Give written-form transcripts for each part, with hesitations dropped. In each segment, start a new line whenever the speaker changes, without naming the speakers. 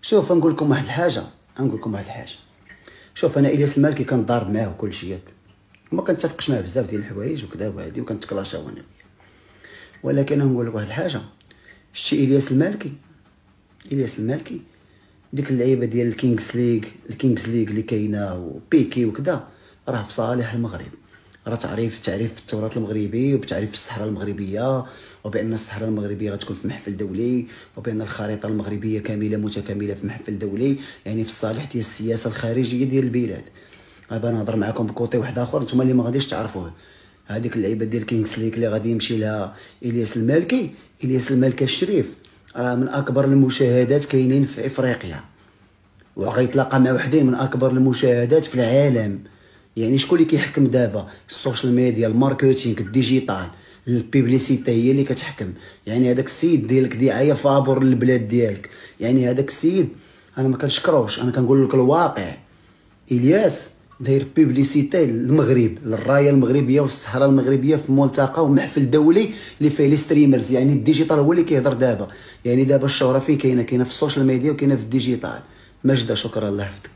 شوف نقول لكم واحد الحاجه، شوف انا الياس المالكي كنضارب معاه وكل شيء ياك، وما كنتفقش معاه بزاف ديال الحوايج وكذا وهادي وكنتكلاشاو انا، ولكن نقول لك واحد الحاجه. شتي الياس المالكي ديك اللعيبه ديال الكينغز ليغ اللي كاينه وبيكي وكذا راه في صالح المغرب. راه تعريف التراث المغربي وبتعريف الصحراء المغربيه، وبان الصحراء المغربيه غتكون في محفل دولي، وبان الخريطه المغربيه كامله متكامله في محفل دولي، يعني في الصالح ديال السياسه الخارجيه ديال البلاد. غابا نهضر معكم بكوتي واحد اخر نتوما اللي ما غاديش تعرفوه. هذيك اللعيبه ديال كينغز ليغ اللي غادي يمشي لها الياس المالكي الشريف، راه من اكبر المشاهدات كاينين في افريقيا، وغيتلاقى مع وحدين من اكبر المشاهدات في العالم. يعني شكون اللي كيحكم دابا؟ السوشيال ميديا، الماركتينغ، الديجيتال، البيبليسيتي هي اللي كتحكم. يعني هذاك السيد ديالك دعايه فابور للبلاد ديالك، يعني هذاك السيد انا ما كنشكروش، انا كنقول لك الواقع. الياس داير بيبليسيتي للمغرب، للرايه المغربيه والصحراء المغربيه في ملتقى ومحفل دولي اللي فيه لي ستريمرز. يعني الديجيتال هو اللي كيهضر دابا، يعني دابا الشهره فين كاينه في السوشيال ميديا وكاينه في الديجيتال. ماجده شكرا الله يحفظك،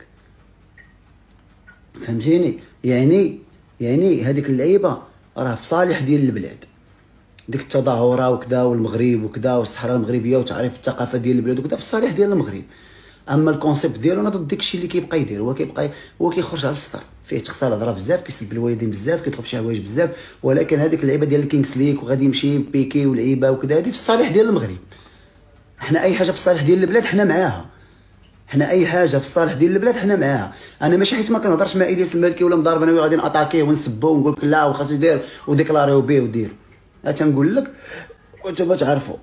فهمتيني؟ يعني هذيك اللعيبه راه في صالح ديال البلاد، ديك التظاهره وكذا والمغرب وكذا والصحراء المغربيه وتعريف الثقافه ديال البلاد وكذا في الصالح ديال المغرب. اما الكونسيبت ديالو انا ضد داكشي اللي كيبقى يدير، هو كيخرج على السطر، فيه تخسر الهضره بزاف، كيسب الوالدين بزاف، كيدخل في شي حوايج بزاف. ولكن هذيك اللعيبه ديال الكينغز ليغ وغادي يمشي بيكي ولعيبه وكذا هذه في الصالح ديال المغرب. حنا اي حاجه في الصالح ديال البلاد حنا معاها، اي حاجه في الصالح ديال البلاد حنا معاها. انا ماشي حيت ما كنهضرش مع الياس المالكي ولا مضارب انا وغادي ناتاكيه ونسبو ونقول لك لا وخاصو يدير وديكلاريو بيه ودير. تنقول لك وانتم تعرفوا.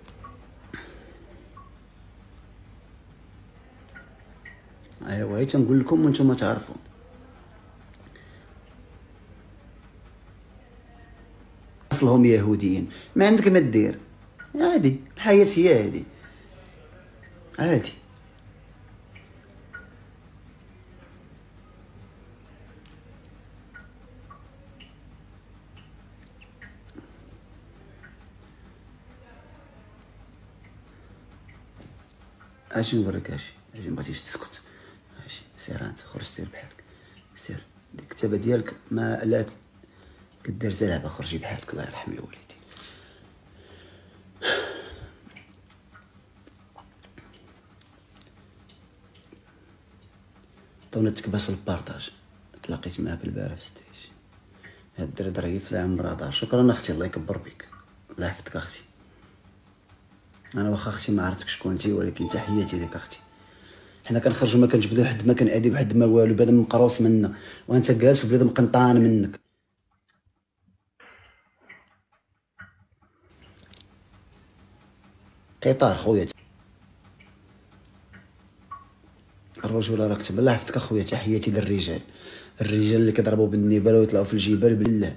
ايوا هي تنقول لكم وانتم تعرفوا. اصلهم يهوديين، ما عندك ما دير، عادي الحياه هي هذه، عادي. اجي نوريك، اجي ما بغيتيش تسكت، ماشي سير انت خرج سير بحالك، سير ديك الكتابه ديالك ما لا كدير زلعبه، خرجي بحالك الله يرحم الوالدين. عطونا التكباس والبارطاج. تلاقيت معاك البارح في ستيج، هاد الدري ظريف لا عمر هضر. شكرا اختي الله يكبر بك، الله يحفظك اختي. انا واخا اختي ما عرفتك شكون انتي، ولكن تحياتي لك اختي. حنا كنخرجوا ما كنجبدوا حد ما كنأدي بحد ما والو، بنادم مقروص منا وانت جالس وبنادم قنطان منك. قطار خويا الرجوله راه كتب. الله يحفظك اخويا، تحياتي للرجال، الرجال اللي كيضربوا بالنيبال ويطلعوا في الجبال بالله.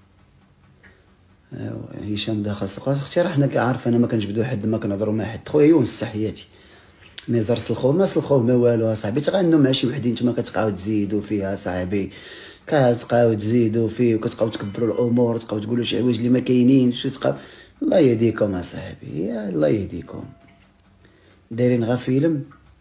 ايوا هشام داخل سوق اختي، راه حنا كعارف انا ما كنجبدوا حد ما كنهضروا مع حد. خويا يونس تحياتي. نزار سلخوه ما والو صاحبي، تغنوا مع شي وحدين نتوما كتبقاو تزيدوا فيها صاحبي، كتبقاو تزيدوا فيه وكتبقاو تكبروا الامور وتبقاو تقولوا شي حوايج اللي ما كاينينش وتبقاو. الله يهديكم اصاحبي، يا الله يهديكم. دايرين غا فيلم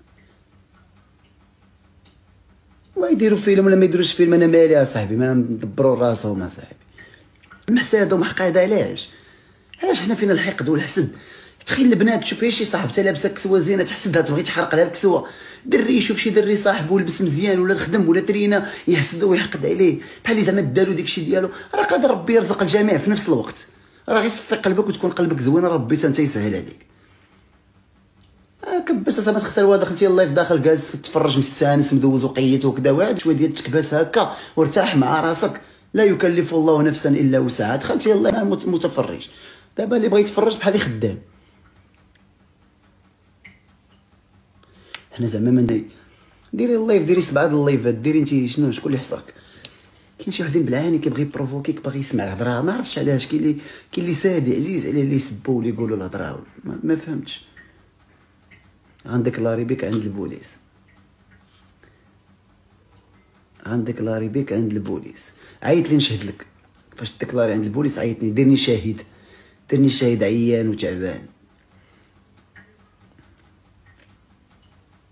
ويديروا فيلم ولا ما يديروش فيلم، انا مالي اصاحبي، ما مدبروا راسهم اصاحبي. محساد ومحقاد علاش حنا فينا الحقد والحسد؟ تخيل البنات تشوف هي شي صاحبتها لابسه كسوه زينه تحسدها، تبغي تحرق لها الكسوه. دري يشوف شي دري صاحبو لبس مزيان ولا خدم ولا ترينا يحسدو ويحقد عليه بحال اللي زعما دارو داكشي ديالو. راه قادر ربي يرزق الجميع في نفس الوقت، راه غير صفي قلبك وتكون قلبك زوين، ربي حتى انت يسهل عليك. كبس اصاحبي، تختار واحد دخلتي اللايف داخل جالس تتفرج مستانس مدوز وقيت وكذا، واحد شويه ديال التكباس هكا وارتاح مع راسك. لا يكلف الله نفسا الا وسعها. دخلتي اللايف متفرج، دابا اللي بغى يتفرج بحال خدام. حنا زعما من ديري اللايف، ديري 7 اللايفات، ديري انت شنو شكون اللي حصرك؟ كاين شي وحدين بالعاني كيبغي يبروفوكيك، باغي يسمع الهضره، ما عرفتش علاش. كاين اللي سادي عزيز عليه اللي يسبوا واللي يقولوا الهضره، ما فهمتش. عندك لاريبيك عند البوليس، عندك لاريبيك عند البوليس. عيط لي نشهد لك. فاش تكلاري عند البوليس عيطني، ديرني شاهد عيان وتعبان.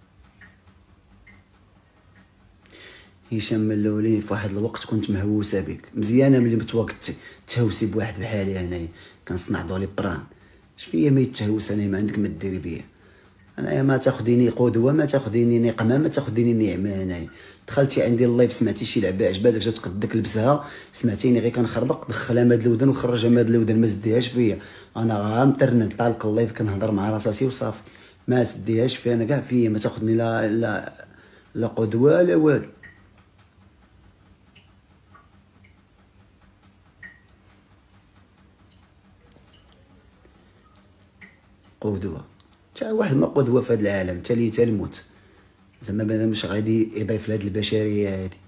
هشام ملولي في واحد الوقت كنت مهووسه بك، مزيانه ملي متواجدتي تهوسي بواحد بحالي انايا كنصنع دولي بران. اش فيا ما يتهوس انايا ما عندك ما ديري بيا انايا، ما تاخذيني قدوه، ما تاخذيني نقمه، ما تاخذيني نعمه. انايا دخلتي عندي اللايف سمعتي شي لعبه عجباتك جات قدك لبسها، سمعتيني غير كنخربق دخلها ماد الودن وخرجها ماد الودن، ما تديهاش فيا. انا غامترند طالق اللايف كنهضر مع راساتي وصافي، ما تديهاش فيا انا كاع فيا، ما تاخذني لا قدوه لا والو. قدوه تا واحد ما قدوه في هذا العالم تا الموت، زعما بنادم مش غادي يضيف لهاد البشريه هادي.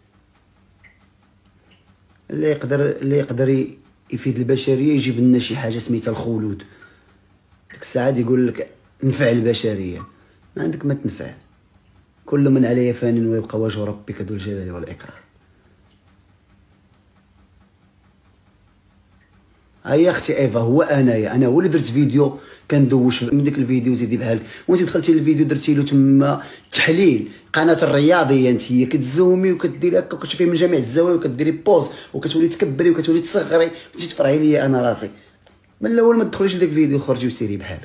اللي يقدر يفيد البشريه يجيب لنا شي حاجه سميتها الخلود، ديك الساعه يقول لك نفع البشريه، ما عندك ما تنفع. كل من عليها فان ويبقى وجه ربك ذو الجلال والاكرام. هيا اختي ايفا، هو انا هو اللي درت فيديو كندوش من ديك الفيديو زيدي بحال، وانت دخلتي للفيديو درتي له تما تحليل قناه الرياضيه، انت هي كتزومي وكديري هكا وكتشوفي من جميع الزوايا وكديري بوز وكتولي تكبري وكتولي تصغري وتجي تفرحي ليا انا راسي. من الاول ما تدخليش لداك الفيديو، خرجي وسيري بحالك.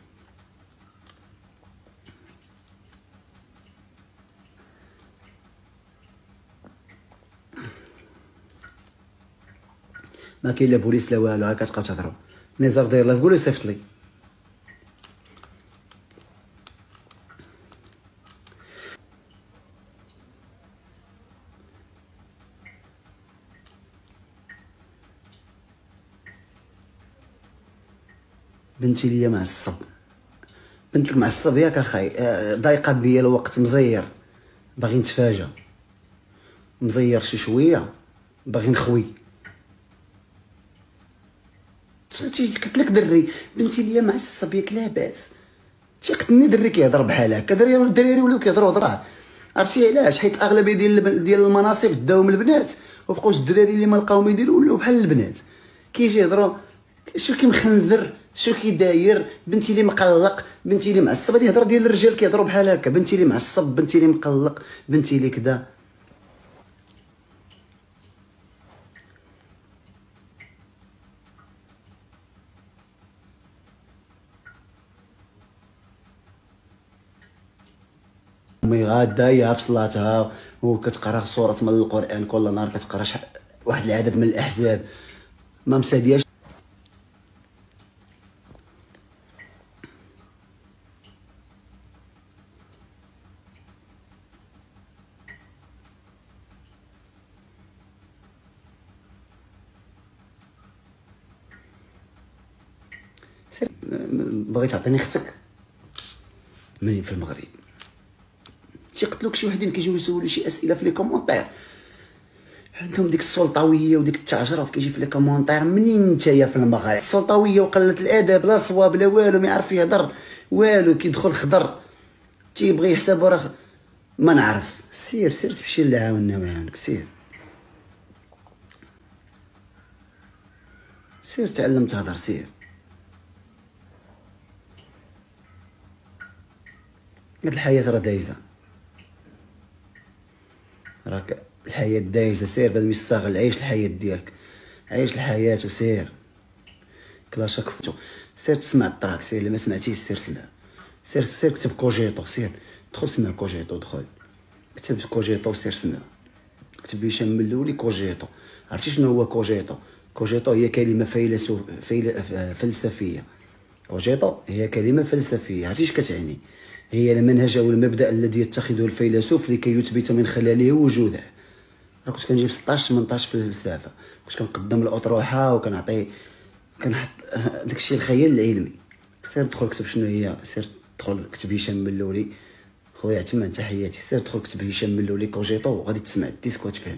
ما كاين لا بوليس لا والو، ها كتبقاو تهضروا. نزار داير لايف، قولي صيفط لي. بنتي ليا معصب، بنتك معصب ياك اخاي، ضايقه بيا الوقت، مزير باغي نتفاجا، مزير شي شويه باغي نخوي. قلت لك دري بنتي ليا معصب ياك لاباس، تيقتلني دري كيهضر بحال هكا. الدراري ولاو كيهضروا هضره، عرفتي علاش؟ حيت اغلبيه ديال المناصب داو من البنات وبقاوش الدراري اللي ما لقاو ما يديروا ولاو بحال البنات، كيجي يهضروا شو كيمخنزر شو كيداير، بنتي اللي مقلق، بنتي اللي معصب. هذه هضره ديال الرجال كيهضروا بحال هكا، بنتي اللي معصب، بنتي اللي مقلق، بنتي اللي كذا. امي غاده هي في صلاتها وكتقرا سوره من القران كل نهار، كتقرا واحد العدد من الاحزاب، ما مسادياش. سير بغيت تعطيني اختك منين في المغرب؟ تيقتلوك شي وحدين كيجيو يسولوا شي اسئله في لي كومونتير، عندهم ديك السلطويه وديك التعجرف كيجي في لي كومونتير. منين نتايا في المغرب؟ السلطويه وقله الادب، لا صواب لا والو، ما يعرف يهضر والو، كيدخل خضر تيبغي يحسب راه ما نعرف. سير تمشي اللي عاوننا ويعاونك، سير تعلم تهضر، سير. هاد الحياه راه دايزه، راك الحياه دايزه، سير بلا ما يستاغل، عيش الحياه ديالك، عيش الحياه وسير كلاشاك فوتو. سير تسمع الطراك، سير اللي ما سمعتيش سير سمع، سير كتب كوجيطو، سير دخل سمع كوجيطو، دخل كتب كوجيطو وسير سمع، كتب هشام ملولي كوجيطو. عرفتي شنو هو كوجيطو؟ كوجيطو هي كلمه فلسفيه. كوجيطو هي كلمه فلسفيه، عرفتي اش كتعني؟ هي المنهج او المبدا الذي يتخذه الفيلسوف لكي يثبت من خلاله وجوده. راه كنت كنجيب 16 18 في الفلسفه، كنت كنقدم الاطروحه وكنعطي كنحط داكشي الخيال العلمي. سير دخل كتب شنو هي، سير دخل كتب هشام ملولي خويا عثمان، تحياتي. سير دخل كتب هشام ملولي كوجيطو وغادي تسمع الديسك وتفهم.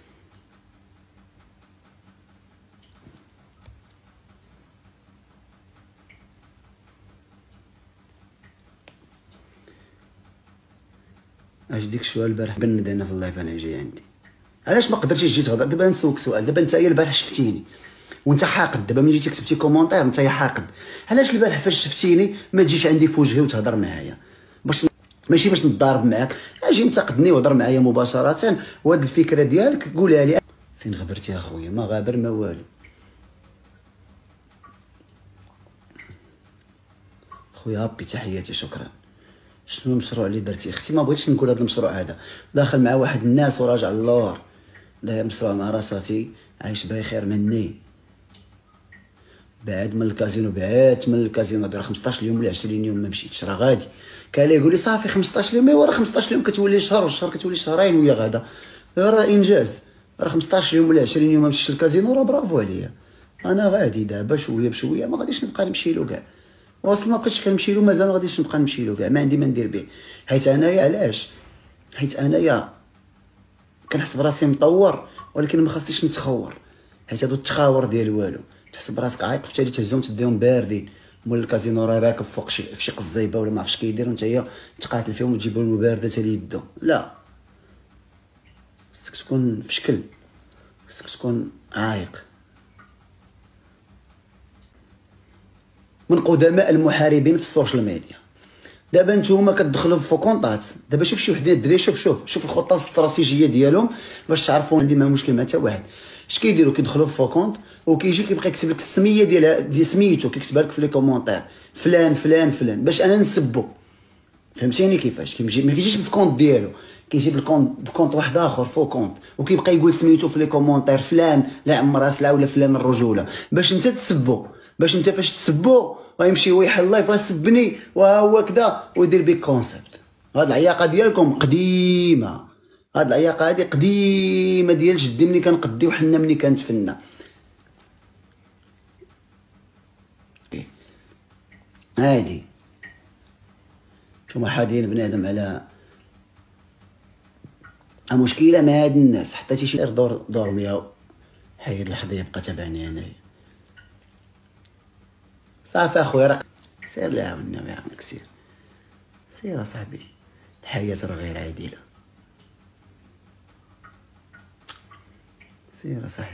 اش ديك شويه البارح بند انا في اللايف انا جاي عندي، علاش ما قدرتيش تجي تهضر؟ دابا نسولك سؤال، دابا نتايا البارح شفتيني وانت حاقد، دابا ملي جيتي كتبتي كومونتير نتايا حاقد، علاش البارح فاش شفتيني ما تجيش عندي في وجهي وتهضر معايا باش ماشي باش نضارب معاك، اجي انتقدني وهضر معايا مباشره، وهاد الفكره ديالك قولها لي. فين غبرتي اخويا؟ ما غابر ما والو. خويا هابي تحياتي شكرا. شنو المشروع اللي درتي اختي؟ ما بغيتش نقول هذا المشروع هذا، داخل مع واحد الناس وراجع اللور، داير مشروع مع راساتي، عايش بخير مني، بعد من الكازينو، بعدت من الكازينو، داير 15 يوم ولا 20 يوم ما مشيتش، راه غادي. كان لي يقول لي صافي 15 يوم، ايوا راه 15 يوم كتولي شهر، والشهر كتولي شهرين ويا غادا، راه انجاز. راه 15 يوم ولا 20 يوم ما مشيتش للكازينو، راه برافو عليا. انا غادي دابا شويه بشويه، ما غاديش نبقى نمشي له كاع، واصلا ما بقيتش كنمشي له، مازال ما غاديش نبقى نمشي له كاع، ما عندي ما ندير به. حيت انايا علاش؟ حيت انايا كنحس براسي مطور، ولكن ما خاصنيش نتخور، حيت هادو التخاور ديال والو. تحس براسك عايق في تالي تهزهم تديهم باردين، مول الكازينو راه راكب فوق شي قزيبه ولا ما عرفتش كيدير، وانت هي تقاتل فيهم وتجيب لهم بارده حتى ليدو. لا، خصك تكون في شكل، خصك تكون عايق. من قدماء المحاربين في السوشيال ميديا. دابا نتوما كتدخلوا في كونطات، دابا شوف شي وحدين الدراري، شوف الخطه الاستراتيجيه ديالهم باش تعرفوا. عندي ما مشكل مع حتى واحد. اش كيديروا؟ كيدخلوا في كونط وكيجي كيبقى يكتب لك السميه ديال سميتو، كيكتبها لك في لي كومونتير، فلان فلان فلان، باش انا نسبو. فهمتيني كيفاش؟ كيجي ما كيجيش في كونط ديالو، كيجيب الكونط واحد اخر فو كونط، وكيبقى يقول سميتو في لي كومونتير فلان لا عمرها سلعه ولا فلان الرجوله، باش انت تسبو، باش انت فاش تسبو ويمشي ويحل اللايف وسبني وهو كذا ويدير بك كونسيبت. هاد العياقه ديالكم قديمه، هاد العياقه هادي قديمه ديال جدي ملي كنقدي وحنا ملي كنتفنى. هادي نتوما حادين بنادم على مشكله مع هاد الناس، حطيتي شي دور 100 حيد الحظيه بقى تابعني انايا. صافي اخويا راه سير لا عاوننا ويعاونك، سير اصاحبي، الحياة راه غير عادلة، سير اصاحبي.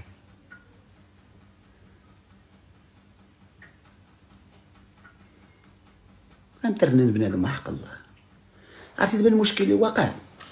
غنترنن بنادم حق الله. عرفتي دابا المشكل اللي واقع،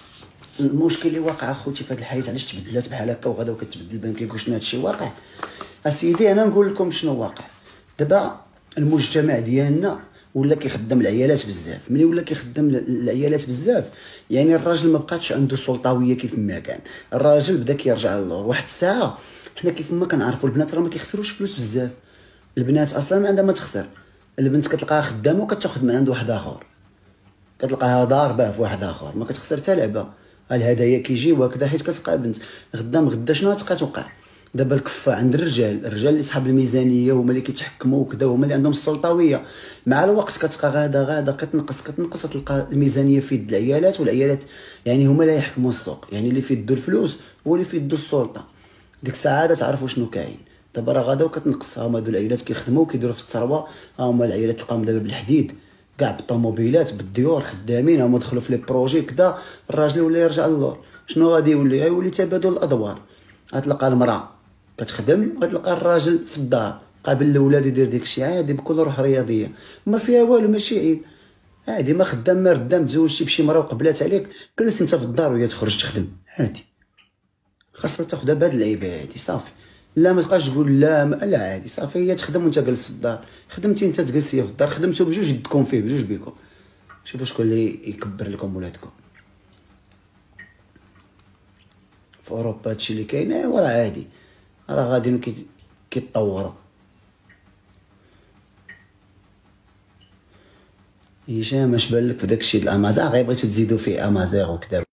اخوتي في هاد الحياة، علاش تبدلات بحال هكا وغدا وكتبدل بان كيقول شنو هادشي واقع. اسيدي انا نقول لكم شنو واقع. دابا المجتمع ديالنا ولا كيخدم العيالات بزاف. ملي ولا كيخدم العيالات بزاف، يعني الراجل ما بقاتش عنده سلطويه كيف ما كان، الراجل بدا كيرجع للور. واحد الساعه حنا كيف ما كنعرفوا البنات راه ما كيخسروش فلوس بزاف، البنات اصلا ما عندها ما تخسر. البنت كتلقاها خدامه وكتاخذ من عند واحد اخر، كتلقاها ضاربه في واحد اخر، ما كتخسر حتى لعبه. الهدايا كيجيو هكذا، حيت كتلقى بنت غدا شنو غتوقع. دابا الكفه عند الرجال اللي صحاب الميزانيه، هما اللي كيتحكموا وكذا، هما اللي عندهم السلطويه. مع الوقت كتلقى غادا كتنقص تلقى الميزانيه في يد العيالات، والعيالات يعني هما اللي يحكموا السوق، يعني اللي في يدو الفلوس هو اللي في يدو السلطه. ديك الساعه تعرفوا شنو كاين. دابا راه غادا وكتنقص، هما هادو العيالات كيخدموا وكيديروا في الثروه، هما العيالات تلقاهم دابا بالحديد كاع بالطوموبيلات بالديور خدامين، هما دخلوا في لي بروجي كذا. الراجل ولا يرجع للور، شنو غادي يولي تبادل الادوار. غتلقى المراه كتخدم، غتلقى الراجل في الدار قابل الاولاد يدير داكشي عادي بكل روح رياضيه، ما فيها والو، ماشي عيب عادي. ما خدام ما ردام، تزوجتي بشي مراه وقبلات عليك، جلس انت في الدار وهي تخرج تخدم عادي. خاصها تاخذها بهاد اللعيبه هادي صافي. لا ما تبقاش تقول لا عادي صافي، هي تخدم وانت جالس في الدار، خدمتي انت تجلس هي في الدار، خدمتو بجوج يدكم فيه بجوج بيكم. شوفوا شكون اللي يكبر لكم ولادكم. في اوروبا هادشي اللي كاين ايوا راه عادي، راه غاديين كيتطوروا. هشام اش بان لك في داكشي د الامازيغ؟ غير بغيتو تزيدوا فيه امازيغ وكذا.